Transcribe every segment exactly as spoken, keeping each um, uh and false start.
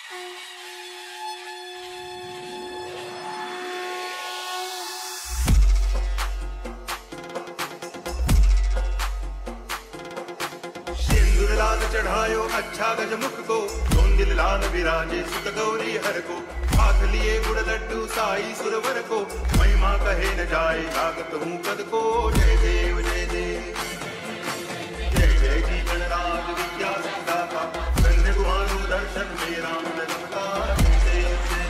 लाल चढ़ायो अच्छा गजमुख को, धोंदिल लाल विराजे सुत गौरी हर को। हाथ लिए गुड़ लड्डू साई सुरवर को, महिमा कहे न जाए लागत हूँ पद को। जय देव जय देव जय जय जी गणराज विद्या सिद्धाता, कन्या कुमारो दर्शन में राम नमस्कार। जय देव जय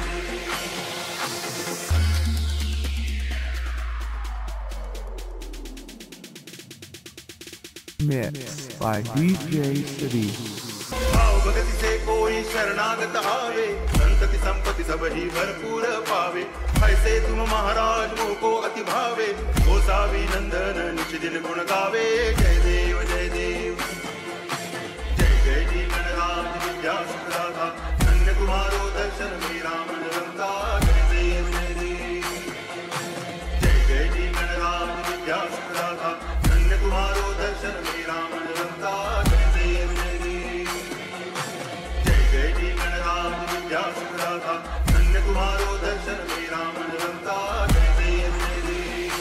Mixed by D J City. भाव भगति से कोई शरणागत आवे, संतति संपत्ति सब ही भरपूर पावे। ऐसे तुम महाराज मोह को अति भावे, गोसावी नंदन निच दिन गुण गावे। जय देव जय देव जय जय जी गणराज विद्या सिद्धाता, कन्या कुमारो दर्शन में राम रमता। जय देव जय देव जय जय जी गणराज विद्या सिद्धाता, कन्या कुमारो दर्शन में राम रमता। जय देव जय देव जय जय जी गणराज विद्या सिद्धाता, कन्या कुमारो दर्शन में राम रमता। जय देव जय देव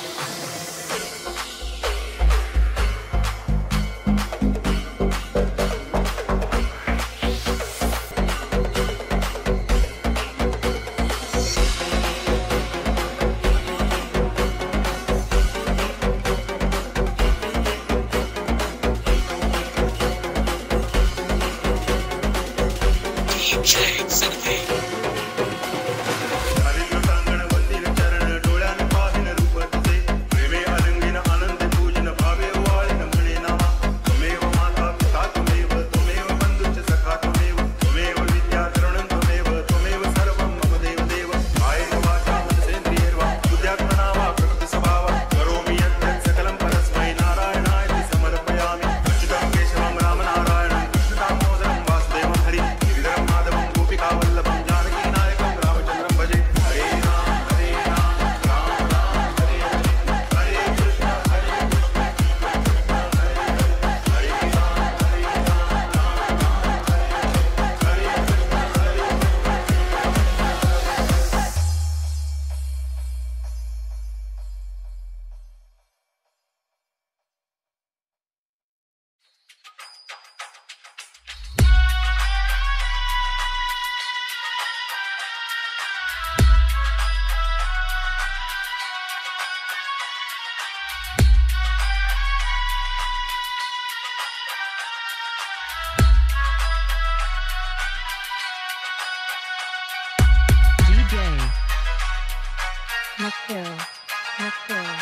Makil, Makil, Makil,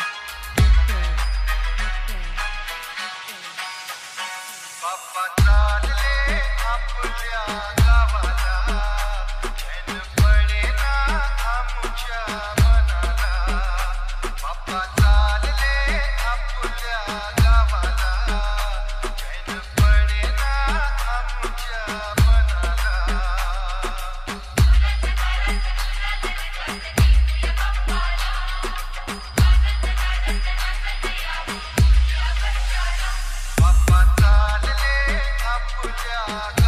Papa chale apnya gavala, chain pade na amucha banala. Papa chale apnya gavala, chain pade na amucha banala. Papa chale apnya